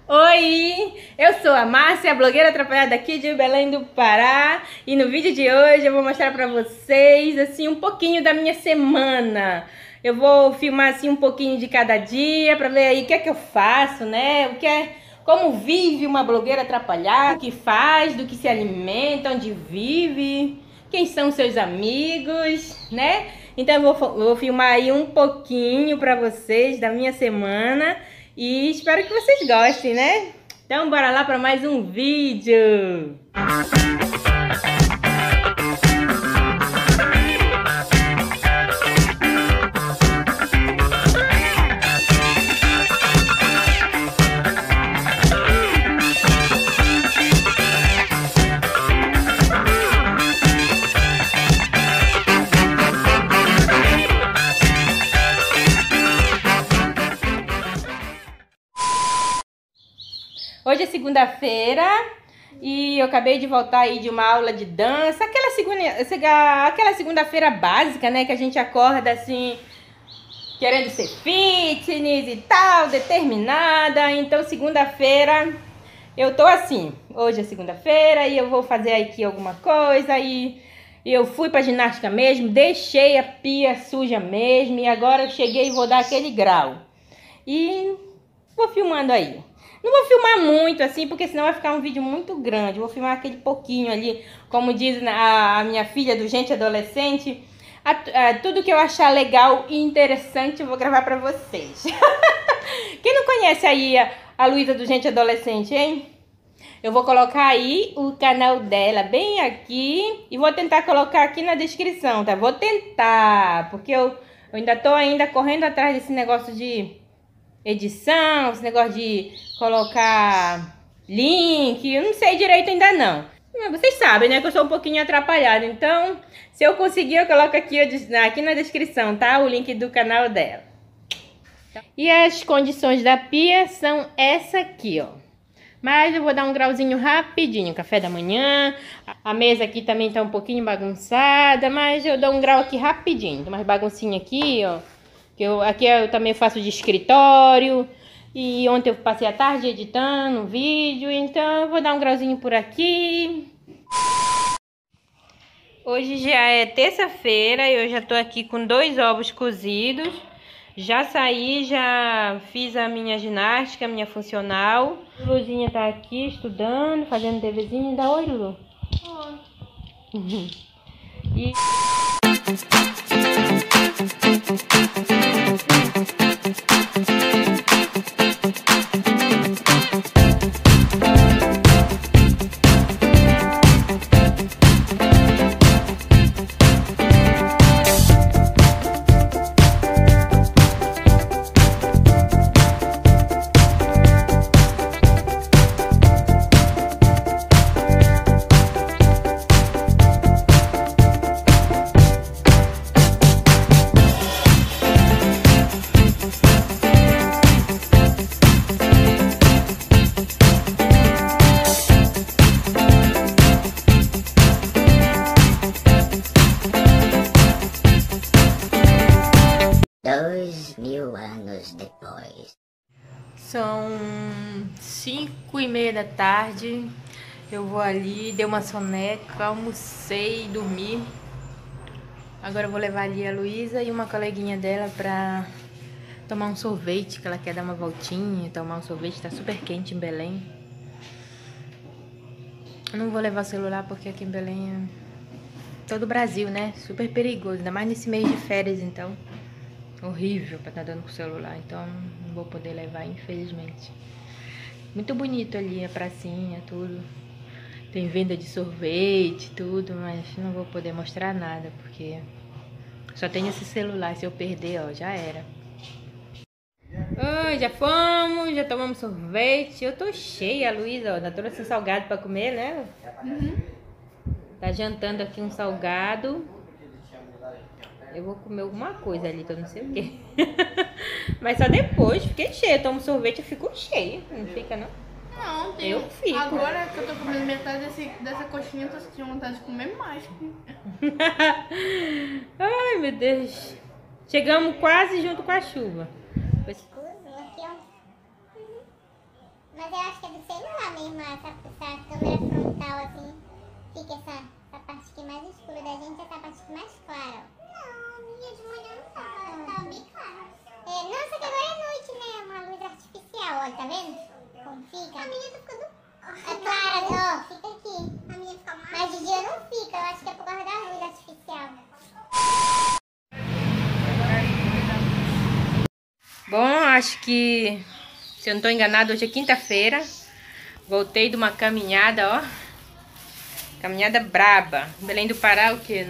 Oi, eu sou a Márcia, a blogueira atrapalhada aqui de Belém do Pará, e no vídeo de hoje eu vou mostrar pra vocês assim um pouquinho da minha semana. Eu vou filmar assim um pouquinho de cada dia pra ver aí o que é que eu faço, né? Como vive uma blogueira atrapalhada, o que faz, do que se alimenta, onde vive, quem são seus amigos, né? Então eu vou filmar aí um pouquinho pra vocês da minha semana. E espero que vocês gostem, né? Então bora lá para mais um vídeo! Hoje é segunda-feira e eu acabei de voltar aí de uma aula de dança, aquela segunda-feira básica, né, que a gente acorda assim, querendo ser fitness e tal, determinada. Então segunda-feira eu tô assim, hoje é segunda-feira e eu vou fazer aqui alguma coisa e eu fui pra ginástica mesmo, deixei a pia suja mesmo e agora eu cheguei e vou dar aquele grau. E vou filmando aí. Não vou filmar muito assim, porque senão vai ficar um vídeo muito grande. Vou filmar aquele pouquinho ali, como diz a minha filha do Gente Adolescente. Tudo que eu achar legal e interessante eu vou gravar pra vocês. Quem não conhece aí a Luísa do Gente Adolescente, hein? Eu vou colocar aí o canal dela bem aqui e vou tentar colocar aqui na descrição, tá? Vou tentar, porque eu ainda tô correndo atrás desse negócio de edição, esse negócio de colocar link, eu não sei direito ainda não. Mas vocês sabem, né, que eu sou um pouquinho atrapalhada, então se eu conseguir eu coloco aqui na descrição, tá? O link do canal dela. E as condições da pia são essa aqui, ó. Mas eu vou dar um grauzinho rapidinho, café da manhã. A mesa aqui também tá um pouquinho bagunçada, mas eu dou um grau aqui rapidinho. Tem umas baguncinhas aqui, ó. Aqui eu também faço de escritório. E ontem eu passei a tarde editando um vídeo. Então eu vou dar um grauzinho por aqui. Hoje já é terça-feira. Eu já tô aqui com 2 ovos cozidos. Já saí, já fiz a minha ginástica, a minha funcional. A Luzinha tá aqui estudando, fazendo deverzinho. Dá oi, Lu. Oi. E... anos depois. São 5h30 da tarde. Eu vou ali, dei uma soneca, almocei, dormi. Agora eu vou levar ali a Luísa e uma coleguinha dela pra tomar um sorvete, que ela quer dar uma voltinha, tomar um sorvete, tá super quente em Belém. Eu não vou levar celular porque aqui em Belém é todo o Brasil, né? Super perigoso, ainda mais nesse mês de férias, então. Horrível pra estar dando com o celular, então não vou poder levar, infelizmente. Muito bonito ali a pracinha, tudo. Tem venda de sorvete, tudo, mas não vou poder mostrar nada, porque só tenho esse celular, se eu perder, ó, já era. Oi, já fomos, já tomamos sorvete. Eu tô cheia, a Luísa, ó, ainda trouxe um salgado pra comer, né? Uhum. Tá jantando aqui um salgado. Eu vou comer alguma coisa ali, que eu não sei o que. Mas só depois, fiquei cheia. Tomo sorvete e fico cheia. Não fica, não? Não, tem. Eu fico. Agora que eu tô comendo metade dessa coxinha, eu tô sentindo vontade de comer mais. Ai, meu Deus. Chegamos quase junto com a chuva. Mas eu acho que é do celular mesmo, essa câmera frontal, assim. Fica essa parte aqui mais escura da gente, essa parte aqui mais clara. Não, a minha de manhã não tava bem clara. Não, só que agora é noite, né? Uma luz artificial, olha, tá vendo? Como fica? A minha tá ficando... É clara, ó, fica aqui. A minha fica mais... Mas de dia não fica, eu acho que é por causa da luz artificial. Bom, acho que, se eu não tô enganada, hoje é quinta-feira. Voltei de uma caminhada, ó. Caminhada braba. Belém do Pará, o quê?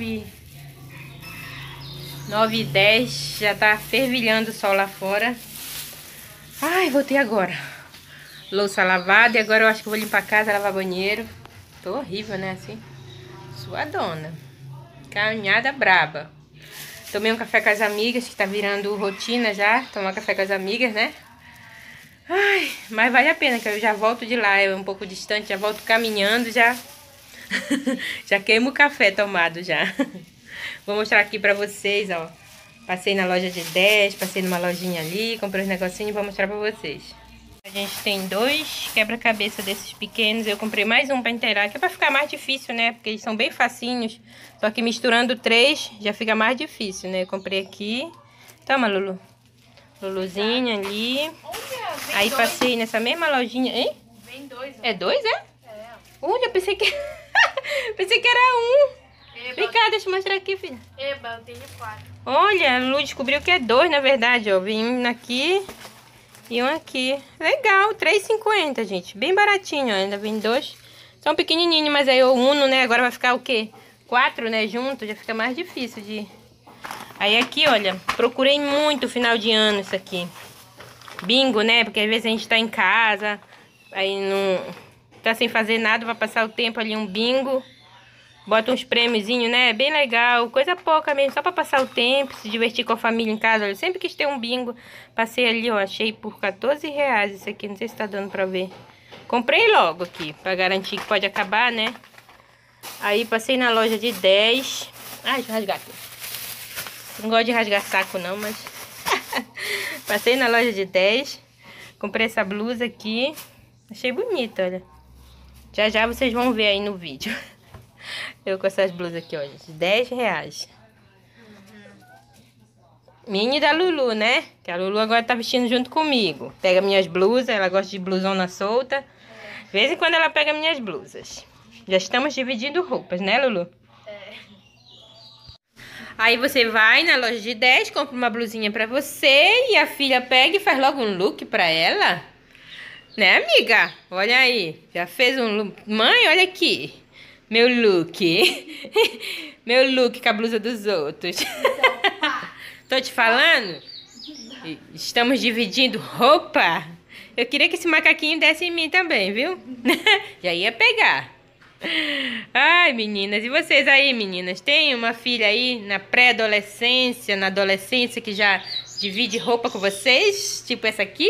9h10. Já tá fervilhando o sol lá fora. Ai, voltei agora. Louça lavada. E agora eu acho que eu vou limpar a casa, lavar banheiro. Tô horrível, né? Assim. Suadona. Caminhada braba. Tomei um café com as amigas, que tá virando rotina já. Tomar café com as amigas, né? Ai, mas vale a pena, que eu já volto de lá. É um pouco distante, já volto caminhando, já... já queimo o café tomado já. Vou mostrar aqui pra vocês, ó. Passei na loja de 10, passei numa lojinha ali, comprei uns negocinhos e vou mostrar pra vocês. A gente tem 2 quebra-cabeça desses pequenos. Eu comprei mais um pra inteirar, que é pra ficar mais difícil, né? Porque eles são bem facinhos. Só que misturando 3 já fica mais difícil, né? Eu comprei aqui. Toma, Lulu. Luluzinha ali. Aí passei nessa mesma lojinha. Hein? Vem 2. É 2, é? É. Olha, pensei que... pensei que era 1. Vem cá, deixa eu mostrar aqui, filha. Eba, eu tenho 4. Olha, a Lu descobriu que é 2, na verdade, ó. Vem um aqui e um aqui. Legal, R$3,50, gente. Bem baratinho, ó. Ainda vem 2. São pequenininhos, mas aí eu uno, né? Agora vai ficar o quê? 4, né? Junto, já fica mais difícil de... Aí aqui, olha, procurei muito final de ano isso aqui. Bingo, né? Porque às vezes a gente tá em casa, aí não... tá sem fazer nada, vai passar o tempo ali, um bingo. Bota uns prêmiozinhos, né? Bem legal. Coisa pouca mesmo, só pra passar o tempo, se divertir com a família em casa. Eu sempre quis ter um bingo. Passei ali, ó, achei por R$14 isso aqui. Não sei se tá dando pra ver. Comprei logo aqui, pra garantir que pode acabar, né? Aí passei na loja de 10. Ai, deixa eu rasgar aqui. Não gosto de rasgar saco não, mas... Passei na loja de 10. Comprei essa blusa aqui. Achei bonita, olha. Já já vocês vão ver aí no vídeo. Eu com essas blusas aqui, olha. R$10. Mini da Lulu, né? Que a Lulu agora tá vestindo junto comigo. Pega minhas blusas, ela gosta de blusona solta. De vez em quando ela pega minhas blusas. Já estamos dividindo roupas, né, Lulu? É. Aí você vai na loja de 10, compra uma blusinha pra você e a filha pega e faz logo um look pra ela. Né, amiga? Olha aí. Já fez um look. Mãe, olha aqui. Meu look. Meu look com a blusa dos outros. Tô te falando? Estamos dividindo roupa. Eu queria que esse macaquinho desse em mim também, viu? Já ia pegar. Ai, meninas. E vocês aí, meninas? Tem uma filha aí na pré-adolescência, na adolescência, que já divide roupa com vocês? Tipo essa aqui?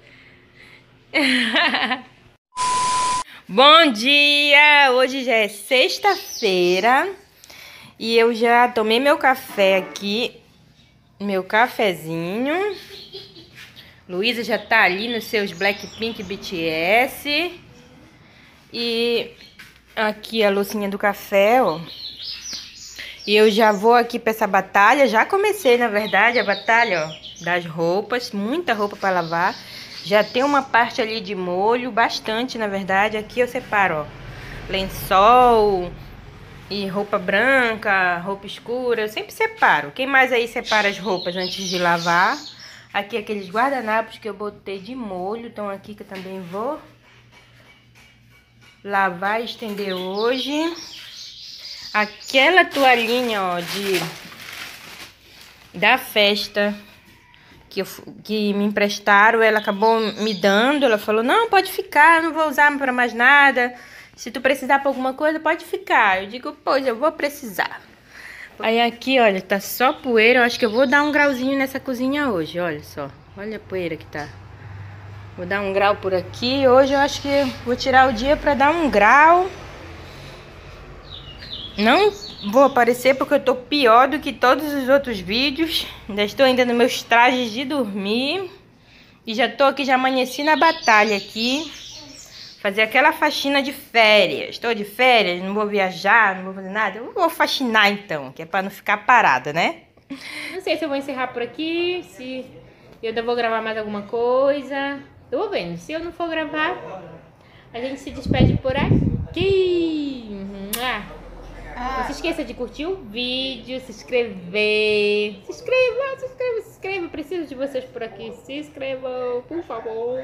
Bom dia! Hoje já é sexta-feira e eu já tomei meu café aqui, meu cafezinho. Luísa já tá ali nos seus Blackpink BTS. E aqui a loucinha do café, ó. E eu já vou aqui pra essa batalha. Já comecei, na verdade, a batalha, ó, das roupas. Muita roupa pra lavar. Já tem uma parte ali de molho, bastante, na verdade. Aqui eu separo, ó, lençol e roupa branca, roupa escura. Eu sempre separo. Quem mais aí separa as roupas antes de lavar? Aqui aqueles guardanapos que eu botei de molho. Então aqui que eu também vou lavar e estender hoje. Aquela toalhinha, ó, da festa que me emprestaram, ela acabou me dando. Ela falou, não, pode ficar, não vou usar para mais nada. Se tu precisar para alguma coisa, pode ficar. Eu digo, pois, eu vou precisar. Aí aqui, olha, tá só poeira. Eu acho que eu vou dar um grauzinho nessa cozinha hoje, olha só. Olha a poeira que tá. Vou dar um grau por aqui. Hoje eu acho que vou tirar o dia para dar um grau. Não vou aparecer porque eu tô pior do que todos os outros vídeos. Ainda estou ainda nos meus trajes de dormir. E já tô aqui, já amanheci na batalha aqui. Fazer aquela faxina de férias. Estou de férias, não vou viajar, não vou fazer nada. Eu vou faxinar então, que é pra não ficar parada, né? Não sei se eu vou encerrar por aqui, se eu ainda vou gravar mais alguma coisa. Tô vendo, se eu não for gravar, a gente se despede por aqui. Não se esqueça de curtir o vídeo, se inscrever. Se inscreva. Preciso de vocês por aqui. Se inscrevam, por favor.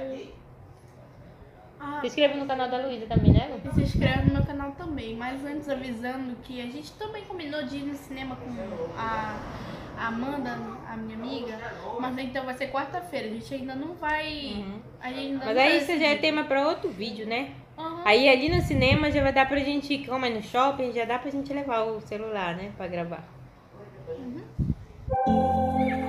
Se inscreva no canal da Luísa também, né, Lu? E se inscreve no meu canal também. Mas antes avisando que a gente também combinou de ir no cinema com a Amanda, a minha amiga. Mas então vai ser quarta-feira. A gente ainda não vai... A gente ainda Mas não aí vai isso já é decidir. tema pra outro vídeo, né? Uhum. Aí ali no cinema já vai dar pra gente ir, como é no shopping, já dá pra gente levar o celular, né? Pra gravar.